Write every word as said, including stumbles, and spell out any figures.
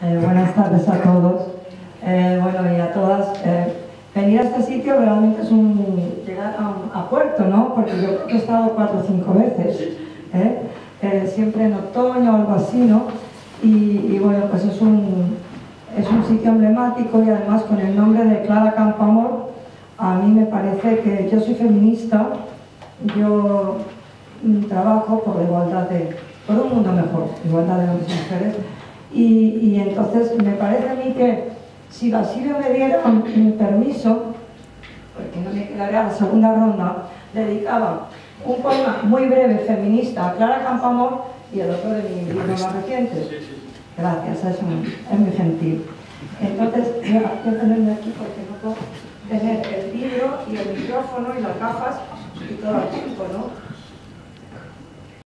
Eh, buenas tardes a todos. Eh, bueno, y a todas. Eh, venir a este sitio realmente es un llegar a, un, a puerto, ¿no? Porque yo creo que he estado cuatro o cinco veces, ¿eh? Eh, siempre en otoño o algo así, ¿no? Y, y bueno, pues es un, es un sitio emblemático y además con el nombre de Clara Campoamor, a mí me parece que yo soy feminista, yo mm, trabajo por la igualdad de, por un mundo mejor, igualdad de hombres y mujeres, y, y entonces me parece a mí que si Basilio me diera un permiso, porque no me quedaré a la segunda ronda, dedicaba un poema muy breve feminista a Clara Campoamor y el otro de mi libro más reciente. Gracias, es muy, es muy gentil. Entonces, voy a tenerme aquí porque no puedo tener el libro y el micrófono y las gafas y todo el tiempo, ¿no?